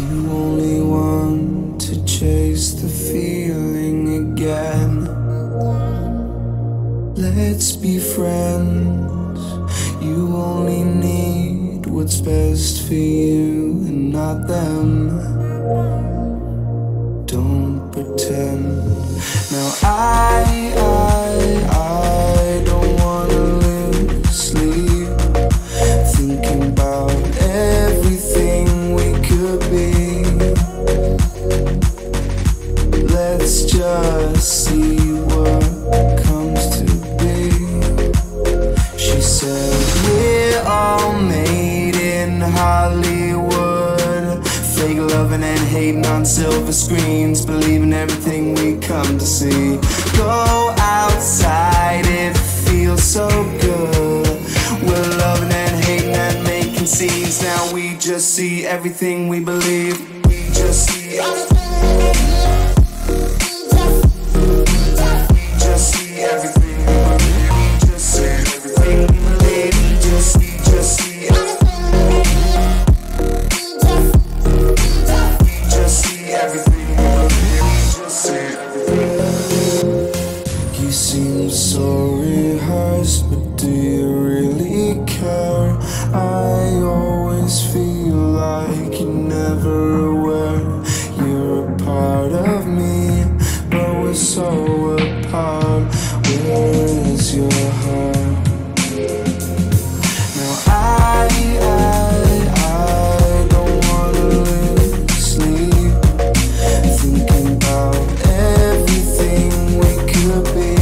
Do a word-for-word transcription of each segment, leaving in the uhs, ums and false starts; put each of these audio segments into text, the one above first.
You only want to chase the feeling again. Let's be friends. You only need what's best for you and not them. Don't pretend. Now I, I, I don't wanna lose sleep thinking about everything we could be. Let's just see what comes to be. She said we're all made in Hollywood, fake loving and hating on silver screens, believing everything we come to see. Go outside, it feels so good. We're loving and hating and making scenes. Now we just see everything we believe. We just see everything. We just see everything we believe. We just see everything we believe. We just see, just see everything. We just see everything we believe. We just see everything. You seem so rehearsed, but do you really care? I always feel like you're never aware. You're a part of me, but we're so apart. Where is your heart? Now I, I, I don't wanna lose sleep thinking about everything we could be.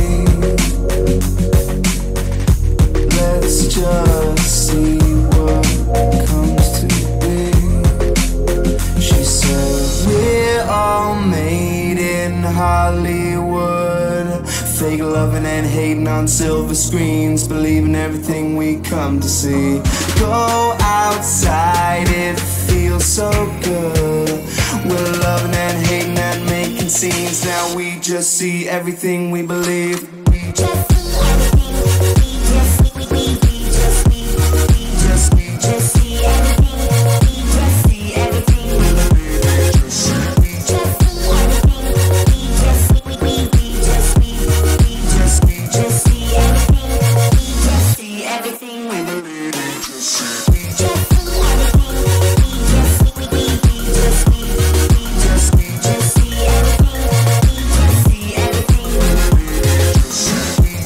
Let's just see what comes to be. She said we're all made in Hollywood, fake loving and hating on silver screens, believing everything we come to see. Go outside, it feels so good. We're loving and hating and making scenes. Now we just see everything we believe. We just see everything. We just we we we just we just see everything. We just see everything we believe. We just see everything. We just we we we just we we just we just see everything. We just see everything we believe. We just see. We just see everything. We just we we we just we we just we just see everything. We just see everything we believe. We just see. We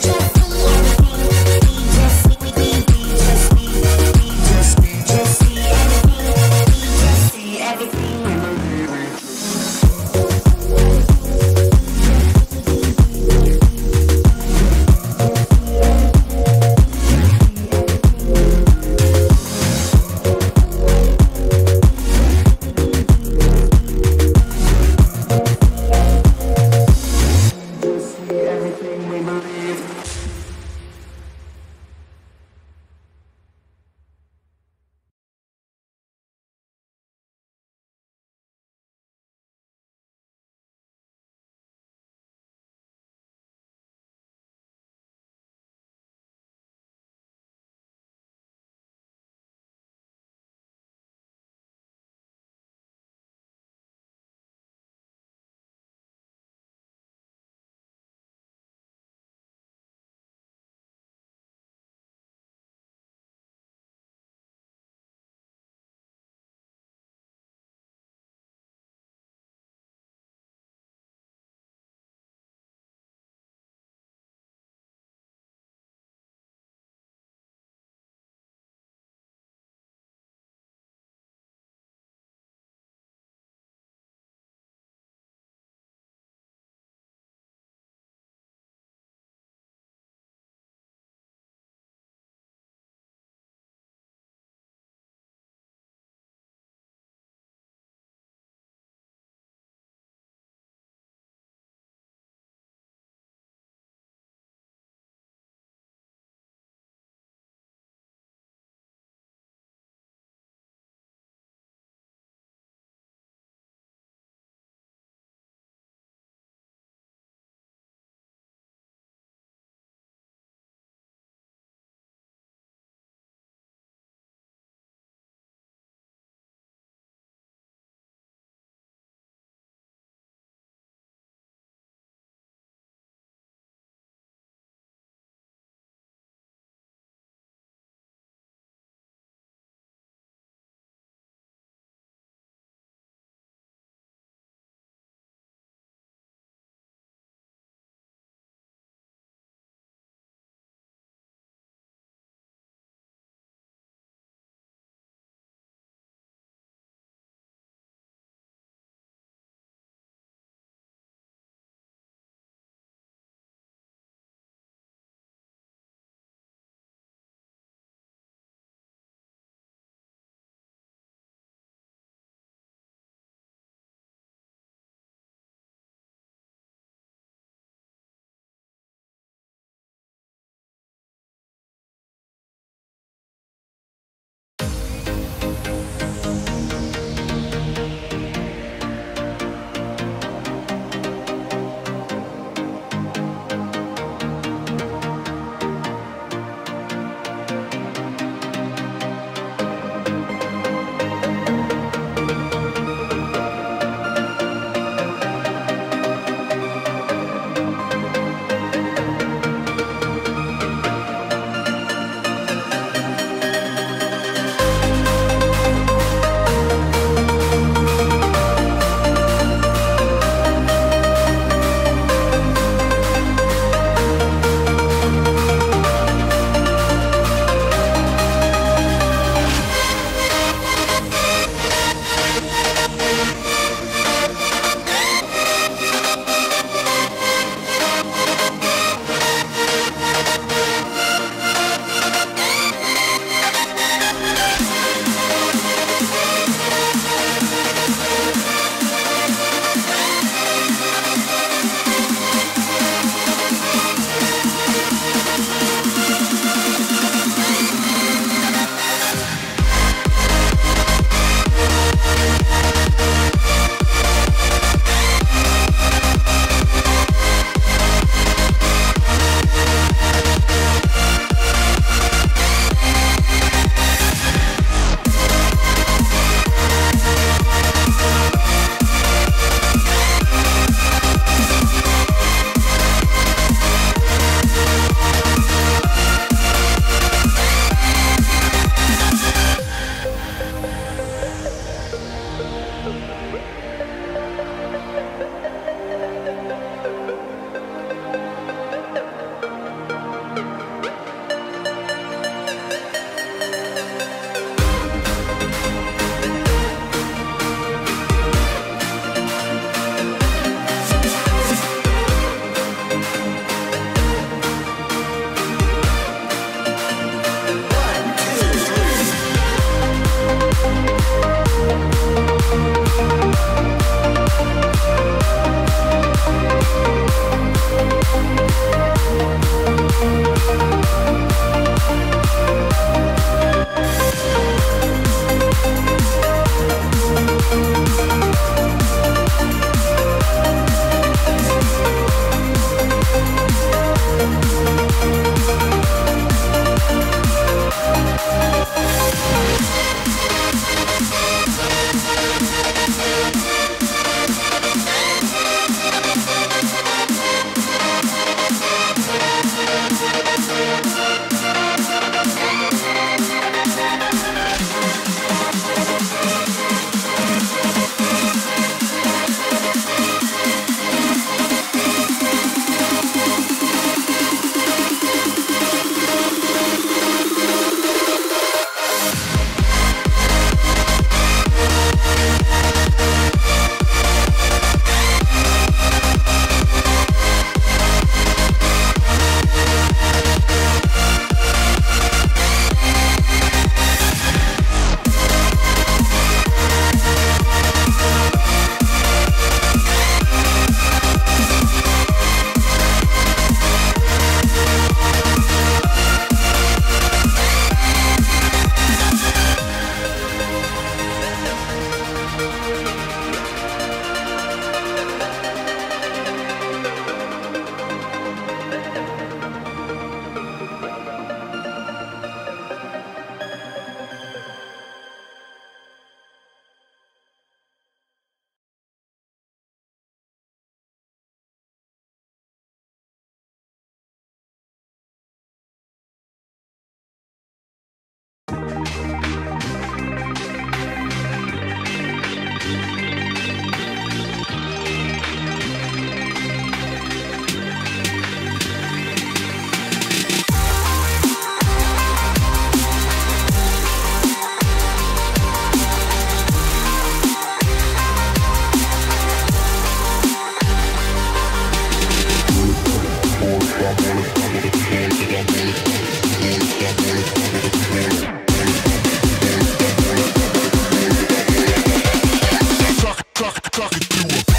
truck it through a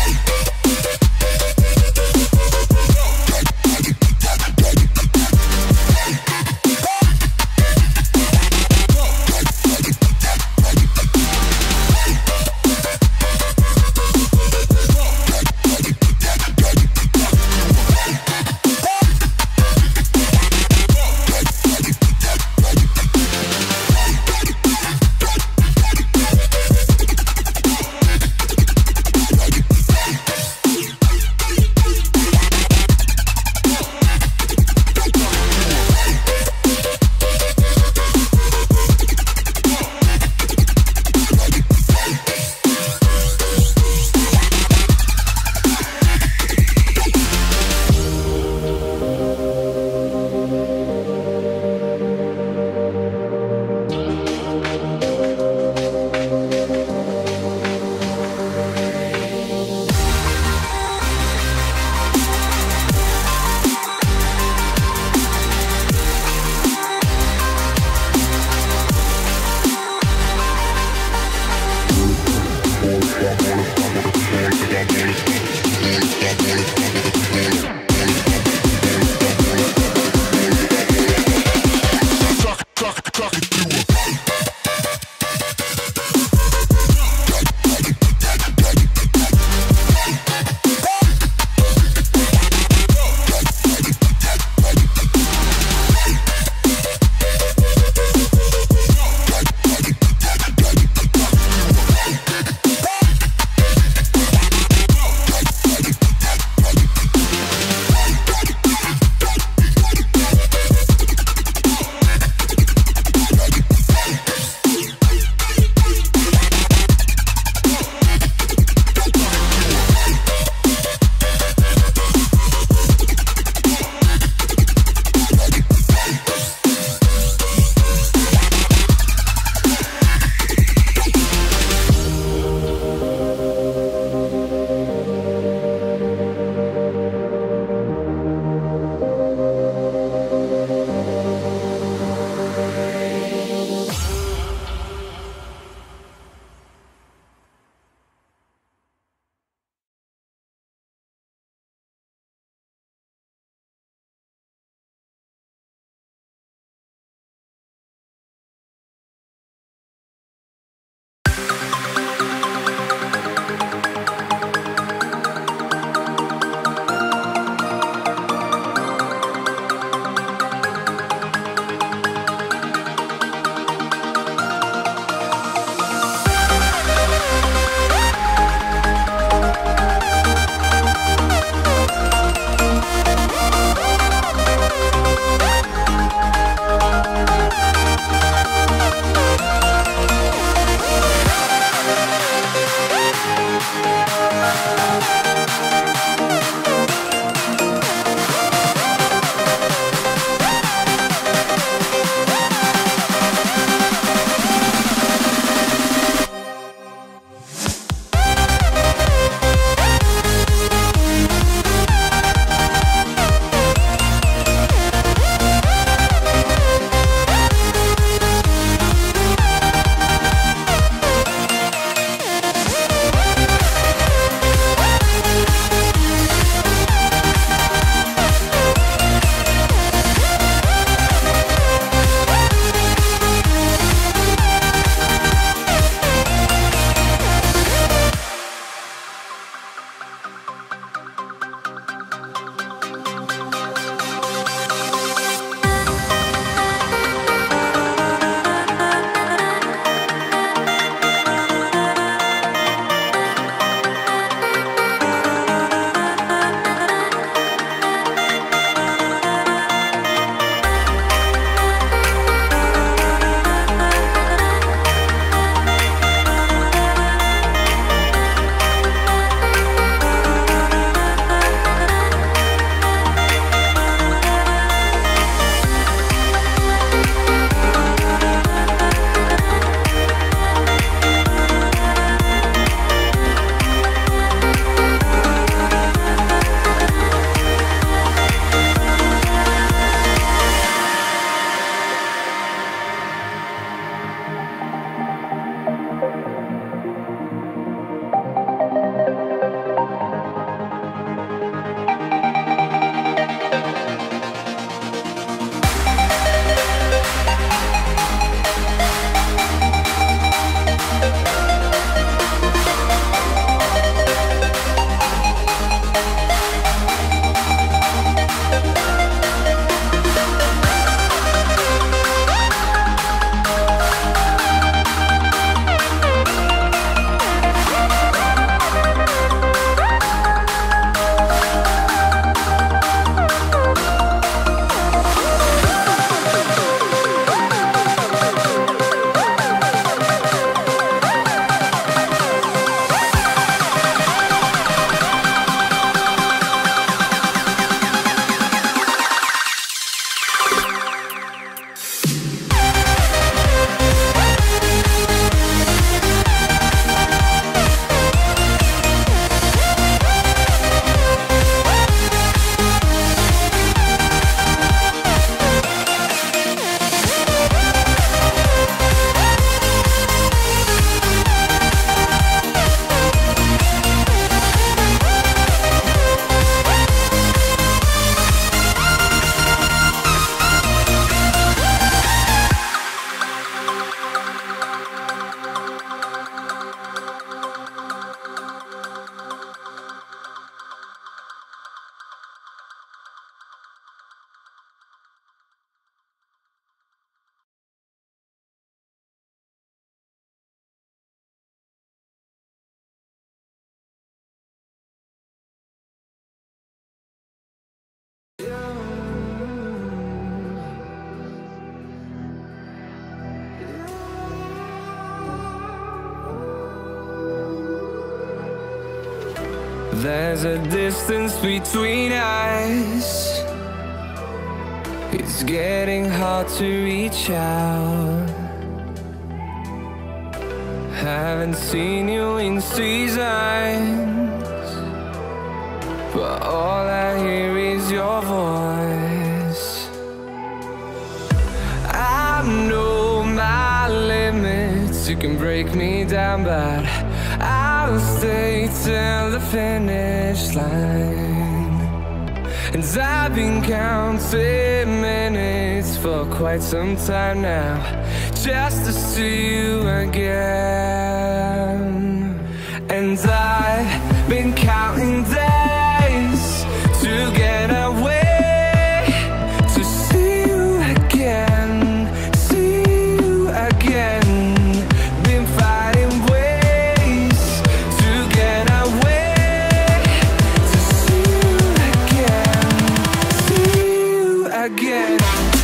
There's a distance between us. It's getting hard to reach out. Haven't seen you in seasons, but all I hear is your voice. I know my limits, you can break me down, but I'll stay till the finish line. And I've been counting minutes for quite some time now, just to see you again. And I've been counting days to get away, to see you again, see you again. Been fighting ways to get away, to see you again, see you again.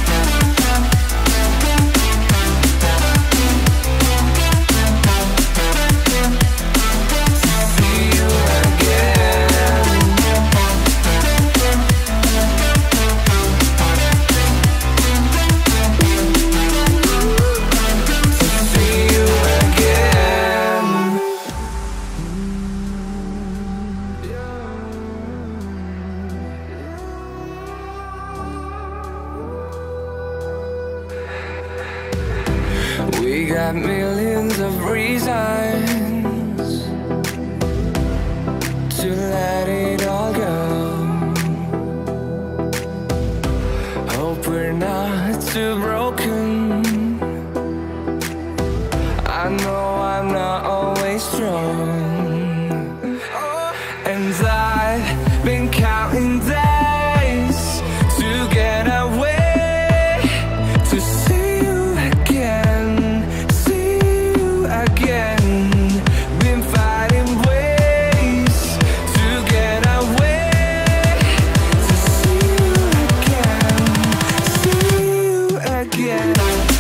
We got millions of reasons to let it all go. Hope we're not too broken. I know I'm not always strong, and I've been counting days to get away, to see you again, see you again. Been fighting ways to get away, to see you again, see you again.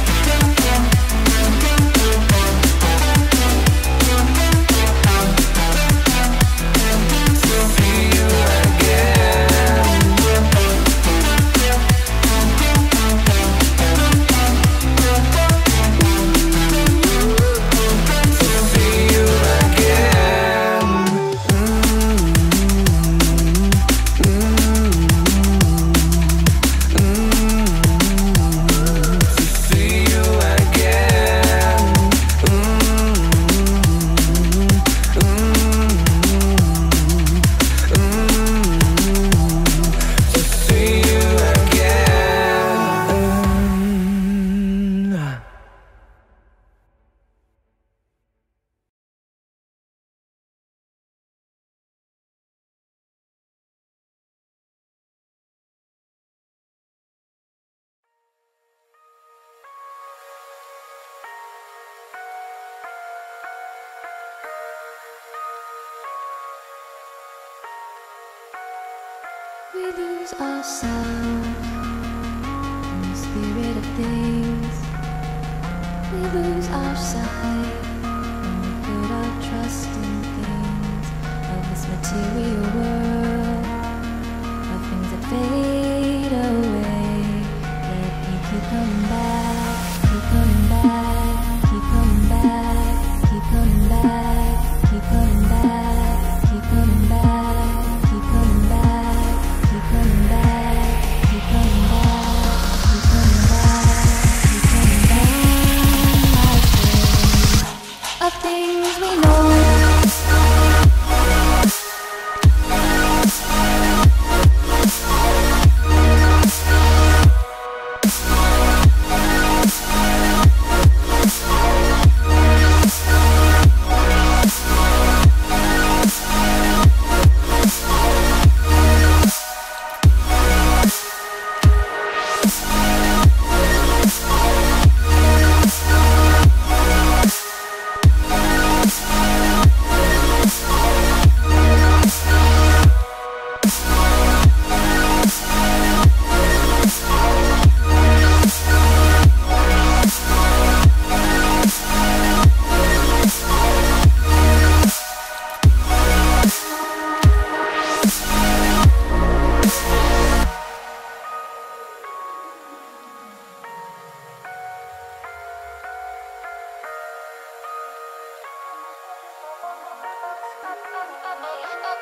We lose ourselves in the spirit of things. We lose our sight when we put our trust in things of this material world, of things that fade away. Yet you keep coming back, keep coming back, keep coming back, keep coming back, keep coming back, keep coming back, keep coming back, keep coming back, keep coming back, keep coming back, keep coming back, my friend.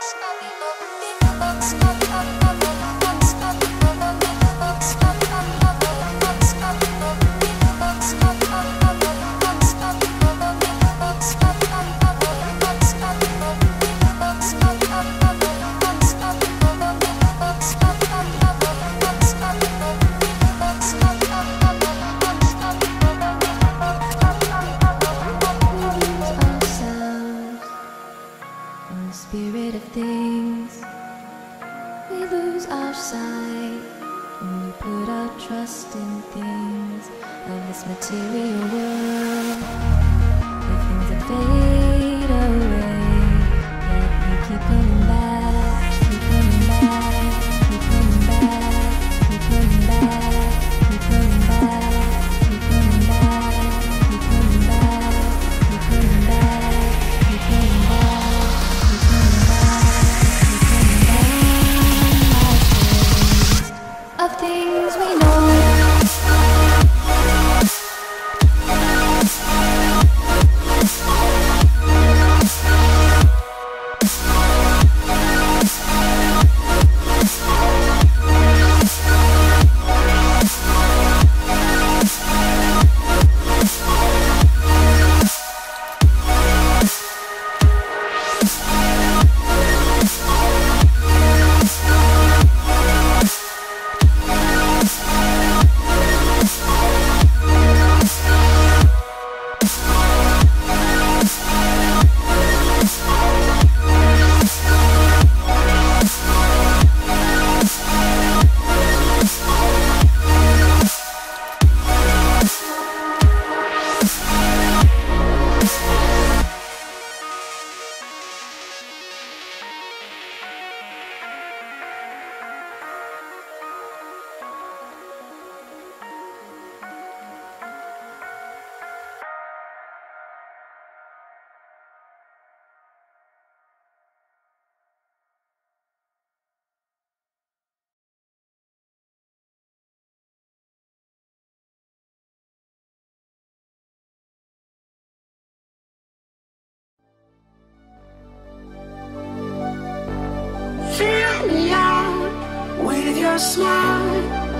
your smile.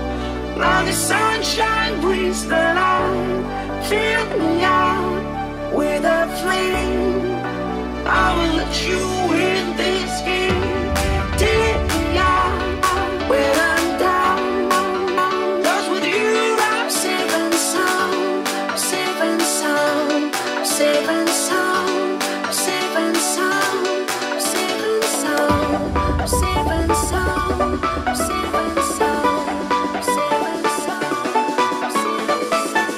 Now the sunshine brings the light. Fill me out with a flame. I will let you in this game. Take me out when I'm down. 'Cause with you I'm safe and sound. Safe and sound. Safe and sound. Safe and sound. Safe and sound. Safe and sound. Safe and sound. Safe and sound. Safe and sound.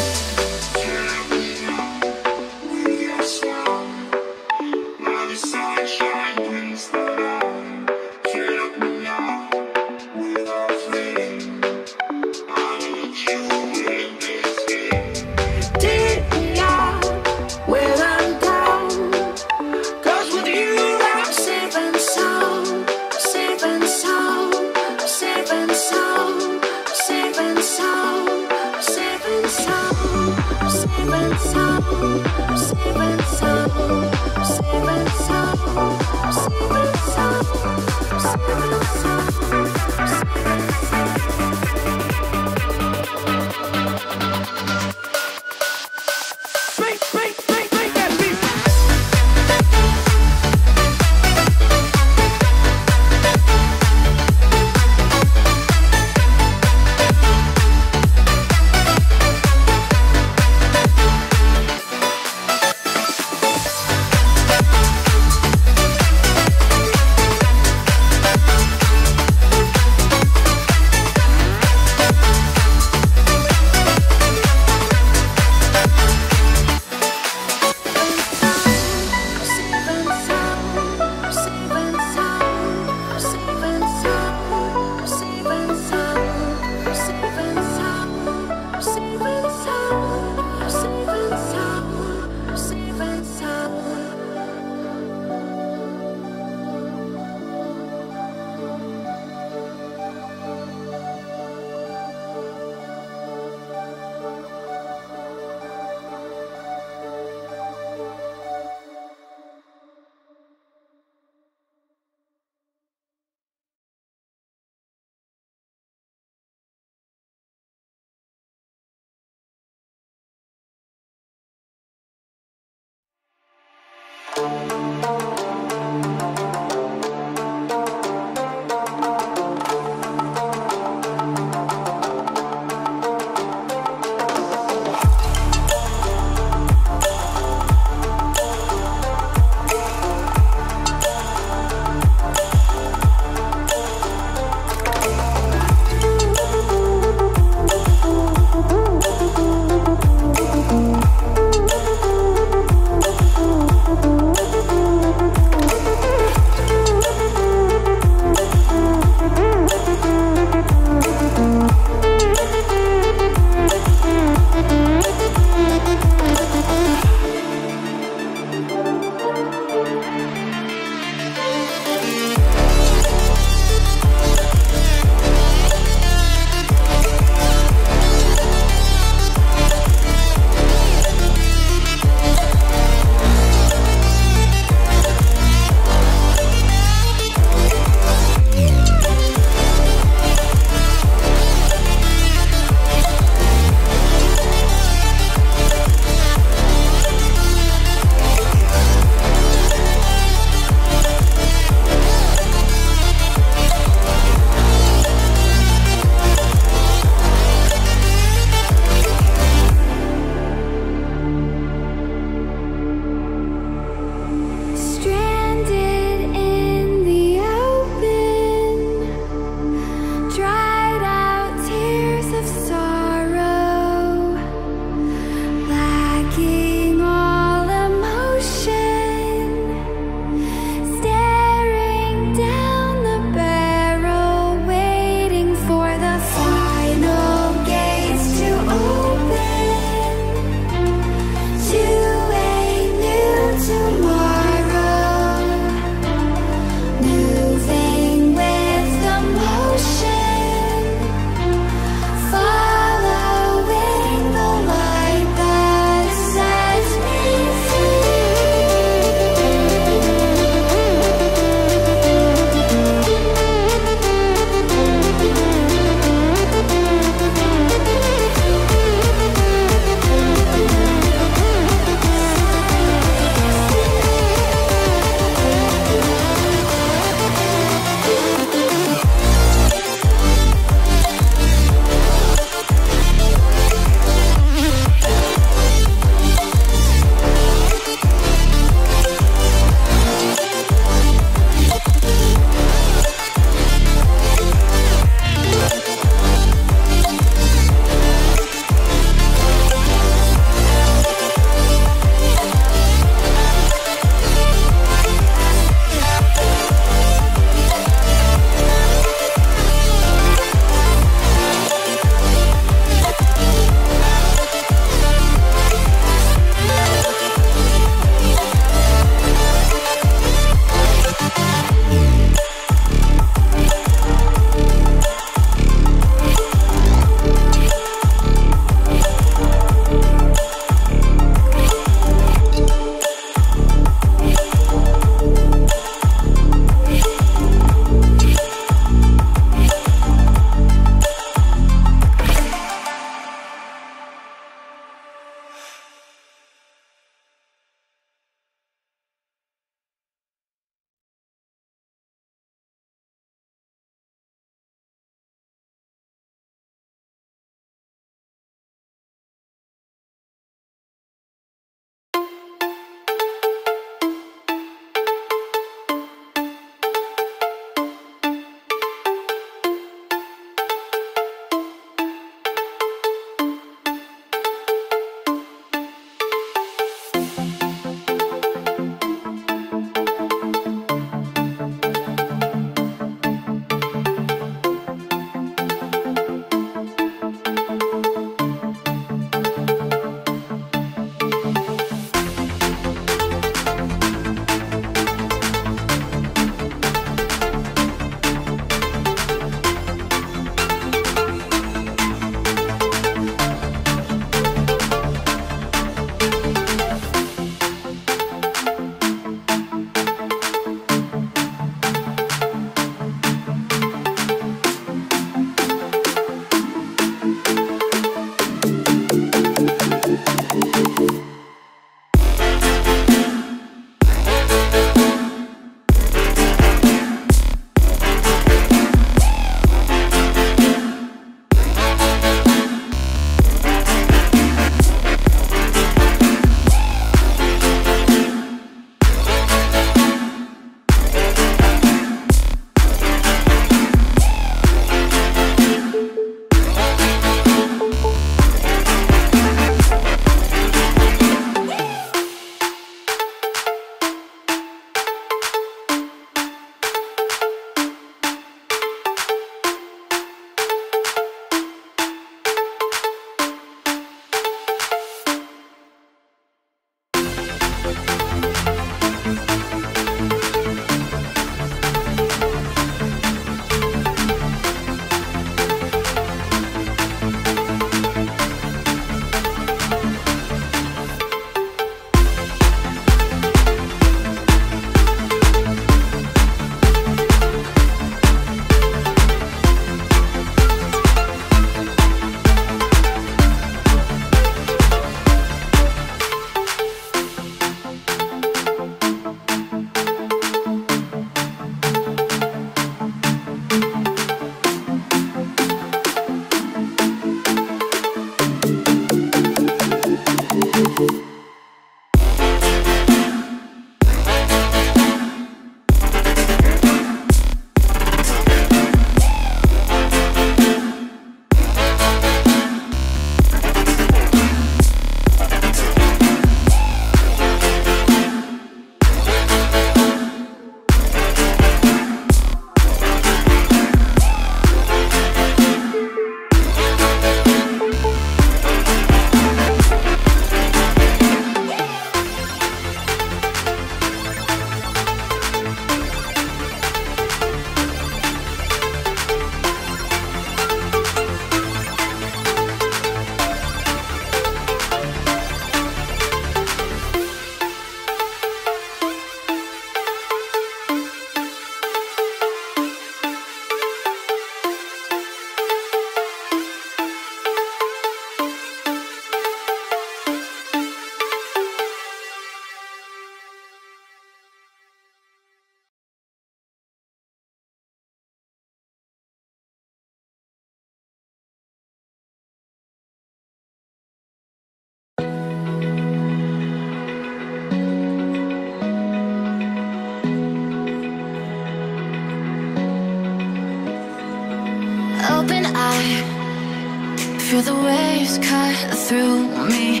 Feel the waves cut through me,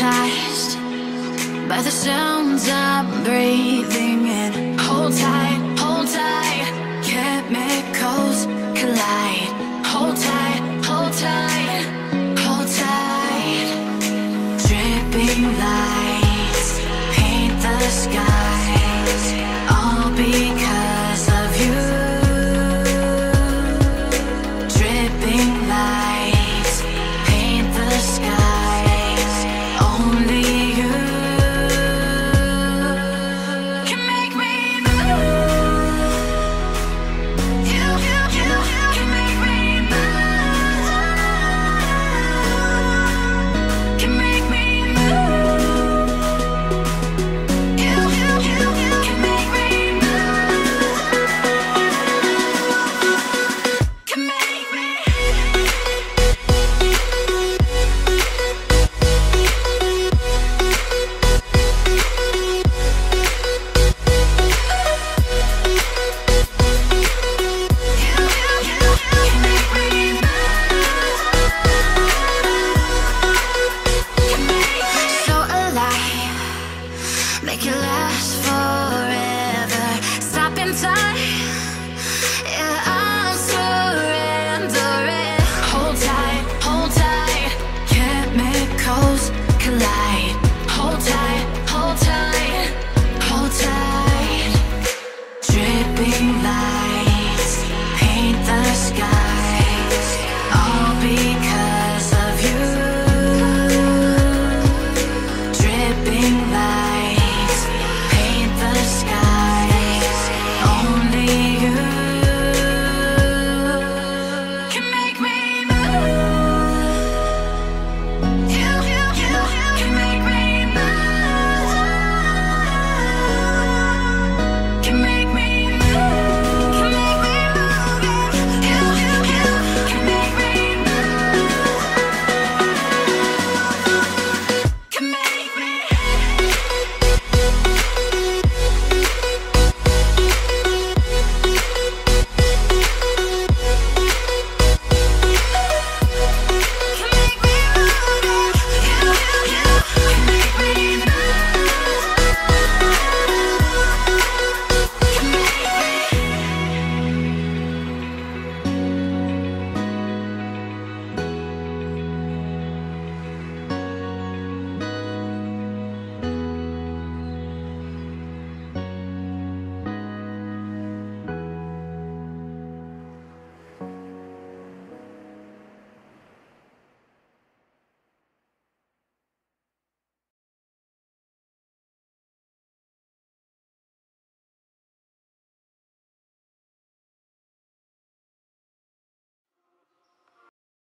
hypnotized by the sounds I'm breathing in. Hold tight.